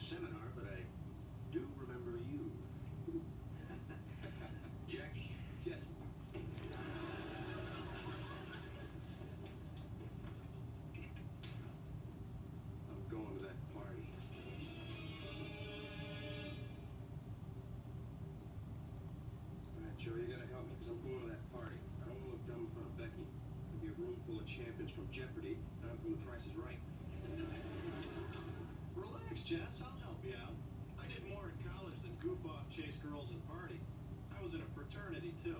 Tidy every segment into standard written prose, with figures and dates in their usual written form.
seminar, but I do remember you. Jackie. Yes. I'm going to that party. Alright, Joe, you gotta help me, because I'm going to that party. I don't want to look dumb in front of Becky. There'll be a room full of champions from Jeopardy, and I'm from The Price is Right. Relax, Jess. I'll help you out. I did more in college than goof off, chase girls, and party. I was in a fraternity, too.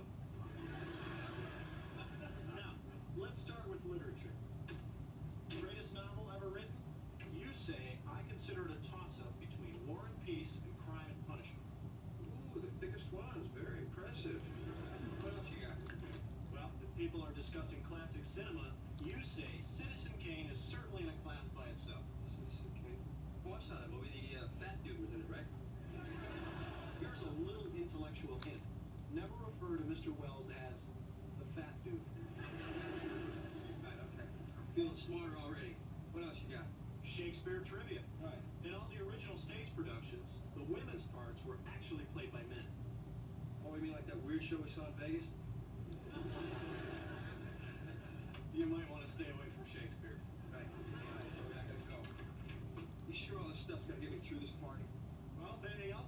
Now, let's start with literature. Greatest novel ever written? You say I consider it a toss-up between War and Peace and Crime and Punishment. Ooh, the biggest ones. Very impressive. What else you got? Well, if people are discussing classic cinema, you say Citizen Kane is certainly in a class by itself. Citizen Kane? Oh, I saw that movie. The fat dude was in it, right? Here's a little intellectual hint. Never refer to Mr. Wells as the fat dude. Right, okay. I'm feeling smarter already. What else you got? Shakespeare trivia. Right. In all the original stage productions, the women's parts were actually played by men. Oh, you mean like that weird show we saw in Vegas? You might want to stay away from Shakespeare. Right. All right, I gotta go. You sure all this stuff's gonna get me through this party? Well, Benny, I'll